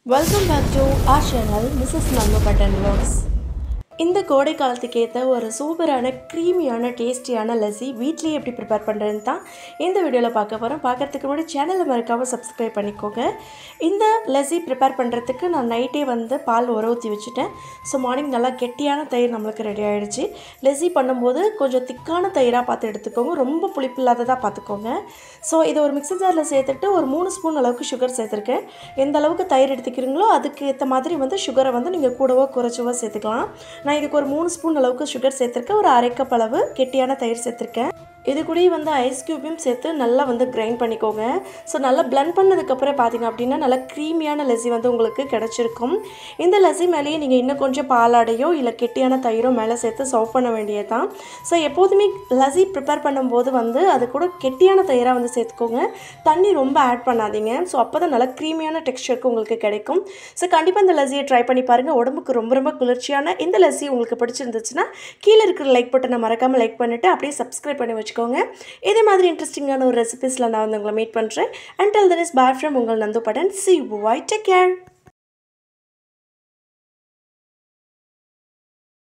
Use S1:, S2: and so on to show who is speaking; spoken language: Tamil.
S1: Welcome back to our channel, Mrs. Nandu Button Vlogs. இந்த கோடை காலத்துக்கு ஏற்ற ஒரு சூப்பரான க்ரீமியான டேஸ்டியான லஸ்ஸி வீட்லயே எப்படி ப்ரிப்பேர் பண்ணுறதுன்னு தான் இந்த வீடியோவில் பார்க்க போகிறோம். பார்க்குறதுக்கு முன்னாடி சேனலை மறக்காமல் சப்ஸ்கிரைப் பண்ணிக்கோங்க. இந்த லஸ்ஸி ப்ரிப்பேர் பண்ணுறதுக்கு நான் நைட்டே பால் ஊற்றி வச்சுட்டேன். ஸோ மார்னிங் நல்லா கெட்டியான தயிர் நம்மளுக்கு ரெடி ஆகிடுச்சு. லஸ்ஸி பண்ணும்போது கொஞ்சம் திக்கான தயிராக பார்த்து எடுத்துக்கோங்க, ரொம்ப புளிப்பு இல்லாததாக பார்த்துக்கோங்க. ஸோ இதை ஒரு மிக்ஸி ஜாரில் சேர்த்துட்டு ஒரு 3 ஸ்பூன் அளவுக்கு சுகர் சேர்த்துருக்கேன். எந்த அளவுக்கு தயிர் எடுத்துக்கிறீங்களோ அதுக்கு ஏற்ற மாதிரி சுகரை நீங்கள் கூடவோ குறைச்சவோ சேர்த்துக்கலாம். நான் இதுக்கு ஒரு 3 ஸ்பூன் அளவுக்கு சுகர் சேர்த்துருக்கேன். ஒரு அரை கப் அளவு கெட்டியான தயிர் சேர்த்துருக்கேன். இது கூடயே ஐஸ் க்யூபையும் சேர்த்து நல்லா கிரைண்ட் பண்ணிக்கோங்க. ஸோ நல்லா பிளெண்ட் பண்ணதுக்கப்புறம் பார்த்திங்க அப்படின்னா நல்லா க்ரீமியான லஸ்ஸி உங்களுக்கு கிடச்சிருக்கும். இந்த லஸ்ஸி மேலேயே நீங்கள் இன்னும் கொஞ்சம் பாலாடையோ இல்லை கெட்டியான தயிரோ மேலே சேர்த்து சர்வ் பண்ண வேண்டியது தான். ஸோ எப்போதுமே லஸ்ஸி ப்ரிப்பேர் பண்ணும்போது அது கூட கெட்டியான தயிராக சேர்த்துக்கோங்க. தண்ணி ரொம்ப ஆட் பண்ணாதீங்க. ஸோ அப்போ தான் நல்லா க்ரீமியான டெக்ஸ்சருக்கு உங்களுக்கு கிடைக்கும். ஸோ கண்டிப்பாக இந்த லஸ்ஸியை ட்ரை பண்ணி பாருங்கள். உடம்புக்கு ரொம்ப ரொம்ப குளிர்ச்சியான இந்த லஸ்ஸி உங்களுக்கு பிடிச்சிருந்துச்சுன்னா கீழே இருக்கிற லைக் பட்டனை மறக்காமல் லைக் பண்ணிவிட்டு அப்படியே சப்ஸ்கிரைப் பண்ணி வச்சுக்கோங்க. இதே மாதிரி இன்ட்ரெஸ்டிங்கான ஒரு ரெசிபீஸ்ல நான் உங்களை மீட் பண்றேன். Until then is bye from உங்கள் Nandu Biden. See you. Bye. Take care.